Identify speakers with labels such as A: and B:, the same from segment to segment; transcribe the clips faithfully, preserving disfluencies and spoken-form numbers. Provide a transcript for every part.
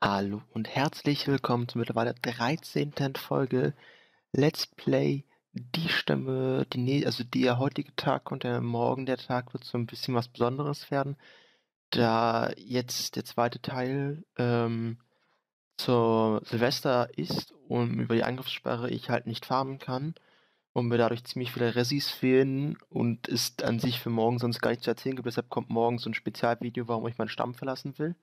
A: Hallo und herzlich willkommen zur mittlerweile dreizehnten Folge Let's Play Die Stimme. Die, nä- also der heutige Tag und der morgen der Tag wird so ein bisschen was Besonderes werden, da jetzt der zweite Teil ähm, zur Silvester ist und über die Angriffssperre ich halt nicht farmen kann und mir dadurch ziemlich viele Resis fehlen und es an sich für morgen sonst gar nichts zu erzählen gibt. Deshalb kommt morgen so ein Spezialvideo, warum ich meinen Stamm verlassen will.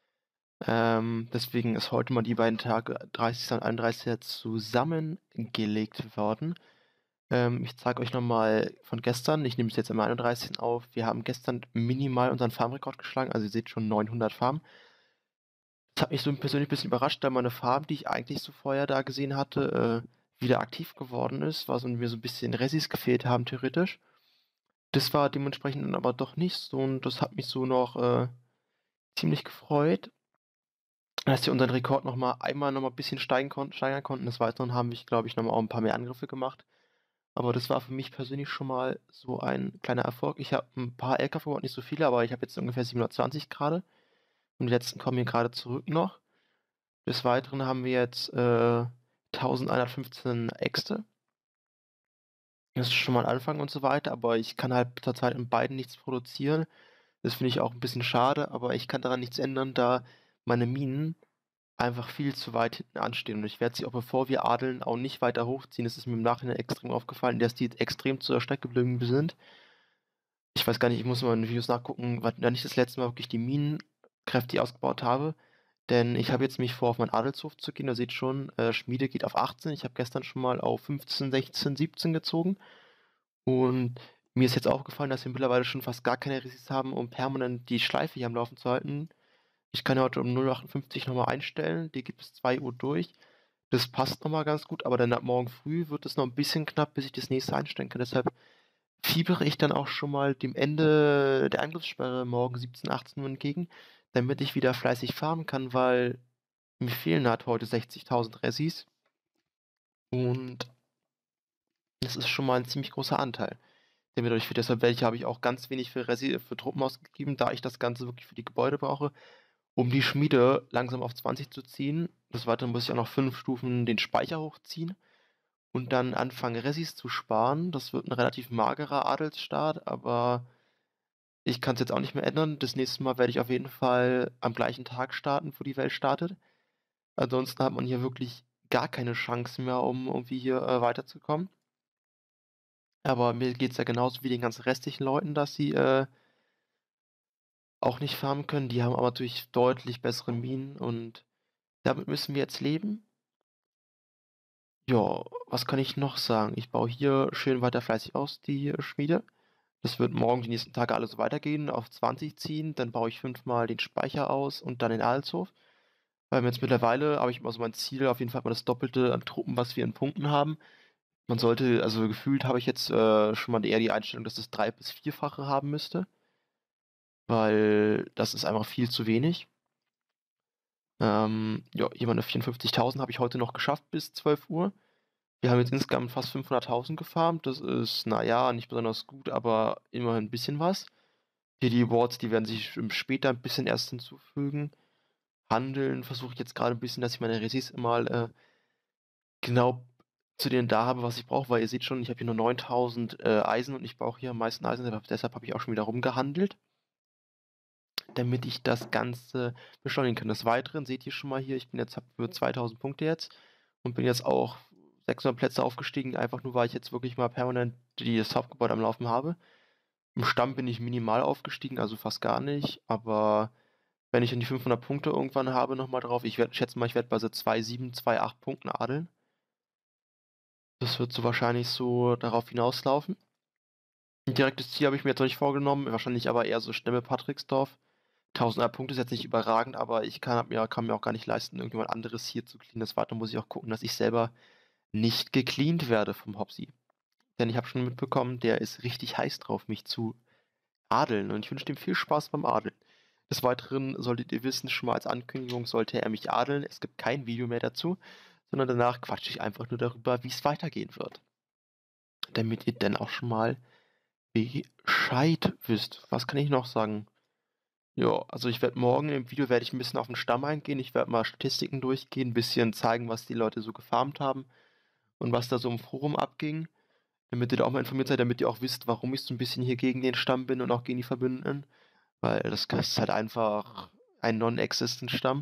A: Ähm, deswegen ist heute mal die beiden Tage dreißigsten und einunddreißigsten zusammengelegt worden. Ähm, ich zeige euch nochmal von gestern. Ich nehme es jetzt am einunddreißigsten auf. Wir haben gestern minimal unseren Farmrekord geschlagen. Also ihr seht schon neunhundert Farmen. Das hat mich so persönlich ein bisschen überrascht, da meine Farm, die ich eigentlich so vorher da gesehen hatte, äh, wieder aktiv geworden ist. War so mir so ein bisschen Resis gefehlt haben, theoretisch. Das war dementsprechend dann aber doch nicht so und das hat mich so noch äh, ziemlich gefreut. Dass wir unseren Rekord noch mal einmal noch mal ein bisschen steigen konnten steigern konnten. Des Weiteren haben wir, glaube ich, noch mal auch 'n paar mehr Angriffe gemacht. Aber das war für mich persönlich schon mal so ein kleiner Erfolg. Ich habe ein paar L K verbaut, nicht so viele, aber ich habe jetzt ungefähr siebenhundertzwanzig grade und die letzten kommen hier gerade zurück noch. Des Weiteren haben wir jetzt, äh, eintausendeinhundertfünfzehn Äxte. Das ist schon mal 'n Anfang und so weiter, aber ich kann halt zurzeit in beiden nichts produzieren. Das finde ich auch ein bisschen schade, aber ich kann daran nichts ändern, da meine Minen einfach viel zu weit hinten anstehen und ich werde sie auch, bevor wir adeln, auch nicht weiter hochziehen. Es ist mir im Nachhinein extrem aufgefallen, dass die extrem zur Strecke geblieben sind. Ich weiß gar nicht, ich muss mal in den Videos nachgucken, wann ich das letzte Mal wirklich die Minen kräftig ausgebaut habe, denn ich habe jetzt mich vor, auf meinen Adelshof zu gehen. Ihr seht schon, äh, Schmiede geht auf achtzehn. Ich habe gestern schon mal auf fünfzehn, sechzehn, siebzehn gezogen und mir ist jetzt aufgefallen, dass wir mittlerweile schon fast gar keine Resist haben, um permanent die Schleife hier am Laufen zu halten. Ich kann ja heute um null Uhr achtundfünfzig noch mal einstellen, die geht bis zwei Uhr durch. Das passt noch mal ganz gut, aber dann ab morgen früh wird es noch 'n bisschen knapp, bis ich das nächste einstellen kann. Deshalb fiebere ich dann auch schon mal dem Ende der Angriffssperre morgen siebzehn, achtzehn Uhr entgegen, damit ich wieder fleißig farmen kann, weil mir fehlen halt heute sechzigtausend Resis und das ist schon mal 'n ziemlich großer Anteil, der mir dadurch fehlt. Deshalb werde ich habe ich auch ganz wenig für Resi für Truppen ausgegeben, da ich das Ganze wirklich für die Gebäude brauche, um die Schmiede langsam auf zwanzig zu ziehen. Des Weiteren muss ich auch noch fünf Stufen den Speicher hochziehen und dann anfangen, Resis zu sparen. Das wird 'n relativ magerer Adelsstart, aber ich kann's jetzt auch nicht mehr ändern. Das nächste Mal werde ich auf jeden Fall am gleichen Tag starten, wo die Welt startet. Ansonsten hat man hier wirklich gar keine Chance mehr, um irgendwie hier, äh, weiterzukommen. Aber mir geht's ja genauso wie den ganzen restlichen Leuten, dass sie, äh, auch nicht farmen können. Die haben aber natürlich deutlich bessere Minen und damit müssen wir jetzt leben. Ja, was kann ich noch sagen? Ich baue hier schön weiter fleißig aus, die äh, Schmiede. Das wird morgen die nächsten Tage alles so weitergehen, auf zwanzig ziehen, dann baue ich fünfmal den Speicher aus und dann den Adelshof. Ähm, jetzt mittlerweile habe ich immer so mein Ziel, auf jeden Fall mal das Doppelte an Truppen, was wir in Punkten haben. Man sollte, also gefühlt habe ich jetzt äh, schon mal eher die Einstellung, dass es drei bis vierfache haben müsste, weil das ist einfach viel zu wenig. Ähm, ja, hier meine vierundfünfzigtausend habe ich heute noch geschafft bis zwölf Uhr. Wir haben jetzt insgesamt fast fünfhunderttausend gefarmt. Das ist, na ja, nicht besonders gut, aber immerhin 'n bisschen was. Hier die Rewards, die werden sich ähm, später 'n bisschen erst hinzufügen. Handeln versuche ich jetzt grade 'n bisschen, dass ich meine Resis mal, äh, genau zu denen da habe, was ich brauche, weil ihr seht schon, ich habe hier nur neuntausend, äh, Eisen und ich brauche hier am meisten Eisen, deshalb deshalb habe ich auch schon wieder rumgehandelt, damit ich das Ganze beschleunigen kann. Des Weiteren seht ihr schon mal hier, ich bin jetzt habe über zweitausend Punkte jetzt und bin jetzt auch sechshundert Plätze aufgestiegen, einfach nur, weil ich jetzt wirklich mal permanent die das Hauptgebäude am Laufen habe. Im Stamm bin ich minimal aufgestiegen, also fast gar nicht, aber wenn ich dann die fünfhundert Punkte irgendwann habe noch mal drauf, ich werde schätze mal, ich werde bei so zwei Komma sieben, zwei Komma acht Punkten adeln. Das wird so wahrscheinlich so darauf hinauslaufen. 'N direktes Ziel habe ich mir jetzt noch nicht vorgenommen, wahrscheinlich aber eher so Stämme Patricksdorf. tausend Punkte ist jetzt nicht überragend, aber ich kann habe mir kann mir auch gar nicht leisten, irgendjemand anderes hier zu cleanen. Des Weiteren muss ich auch gucken, dass ich selber nicht gecleant werde vom Hopsi. Denn ich habe schon mitbekommen, der ist richtig heiß drauf, mich zu adeln und ich wünsche dem viel Spaß beim Adeln. Des Weiteren solltet ihr wissen, schon mal als Ankündigung, sollte er mich adeln, es gibt kein Video mehr dazu, sondern danach quatsche ich einfach nur darüber, wie's weitergehen wird. Damit ihr dann auch schon mal Bescheid wisst. Was kann ich noch sagen? Ja, also ich werde morgen im Video werde ich 'n bisschen auf 'n Stamm eingehen. Ich werde mal Statistiken durchgehen, 'n bisschen zeigen, was die Leute so gefarmt haben und was da so im Forum abging, damit ihr da auch mal informiert seid, damit ihr auch wisst, warum ich so 'n bisschen hier gegen den Stamm bin und auch gegen die Verbündeten, weil das k ist halt einfach ein Non-Existent Stamm.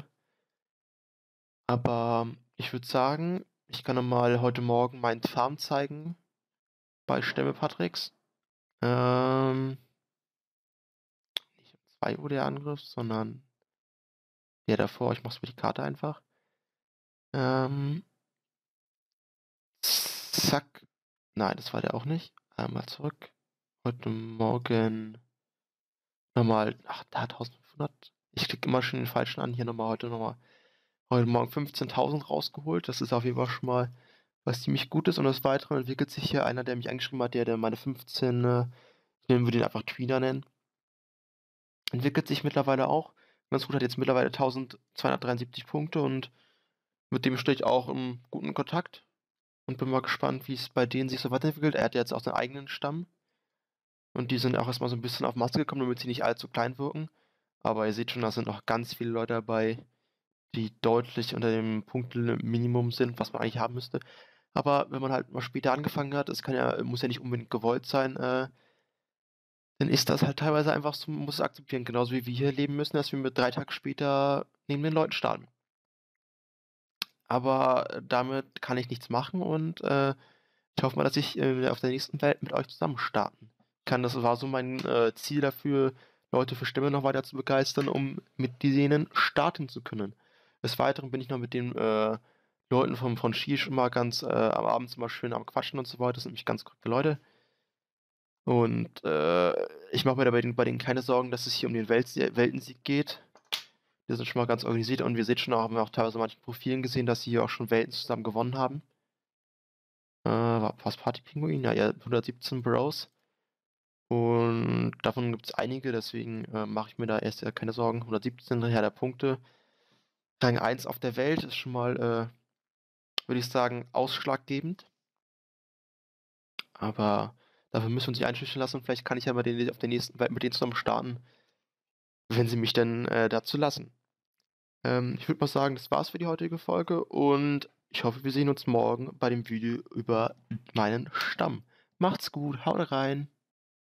A: Aber ich würde sagen, ich kann noch mal heute Morgen meinen Farm zeigen bei Stämme Patricks. Ähm nicht um zwei Uhr der Angriff, sondern ja davor. Ich mache es über die Karte einfach. Ähm zack. Nein, das war der auch nicht. Einmal zurück. Heute Morgen noch mal ach, da eintausendfünfhundert. Ich klicke immer schon den falschen an. Hier noch mal heute noch mal heute Morgen fünfzehntausend rausgeholt. Das ist auf jeden Fall schon mal was ziemlich Gutes und des Weiteren entwickelt sich hier einer, der mich angeschrieben hat, der der meine fünfzehn, äh ich nenne würde ihn einfach Tweener nennen entwickelt sich mittlerweile auch ganz gut, hat jetzt mittlerweile tausendzweihundertdreiundsiebzig Punkte und mit dem stehe ich auch im guten Kontakt und bin mal gespannt, wie's bei denen sich so weiterentwickelt. Er hat ja jetzt auch seinen eigenen Stamm und die sind auch erst mal so 'n bisschen auf Masse gekommen, damit sie nicht allzu klein wirken. Aber ihr seht schon, da sind noch ganz viele Leute dabei, die deutlich unter dem Punkte-Minimum sind, was man eigentlich haben müsste. Aber wenn man halt mal später angefangen hat, es kann ja muss ja nicht unbedingt gewollt sein, äh dann ist das halt teilweise einfach so man muss es akzeptieren, genauso wie wir hier leben müssen, dass wir mit drei Tage später neben den Leuten starten. Aber, äh, damit kann ich nichts machen und, äh, ich hoffe mal, dass ich, äh, auf der nächsten Welt mit euch zusammen starten kann. Das war so mein, äh, Ziel dafür, Leute für Stämme noch weiter zu begeistern, um mit denen starten zu können. Des Weiteren bin ich noch mit den, äh, Leuten von von Sheesh immer ganz, äh am Abend immer schön am Quatschen und so weiter. Das sind nämlich ganz korrekte Leute. Und, äh, ich mache mir da bei denen bei denen keine Sorgen, dass es hier um den Weltsie Weltensieg geht. Wir sind schon mal ganz organisiert und wir seht schon auch haben wir auch teilweise in manchen Profilen gesehen, dass sie hier auch schon Welten zusammen gewonnen haben. Äh, wa war's Partypinguin? Ja, ja, hundertsiebzehn Bros. Und davon gibt's einige, deswegen, äh, mache ich mir da erst, äh, keine Sorgen. hundertsiebzehn, Herr der Punkte. Rang eins auf der Welt ist schon mal, äh, würde ich sagen, ausschlaggebend. Aber dafür müssen wir uns nicht einschüchtern lassen und vielleicht kann ich ja mal den auf der nächsten Welt mit denen zusammen starten wenn sie mich denn, äh, dazu lassen. Ähm, ich würde mal sagen, das war's für die heutige Folge und ich hoffe, wir sehen uns morgen bei dem Video über meinen Stamm. Macht's gut, haut rein.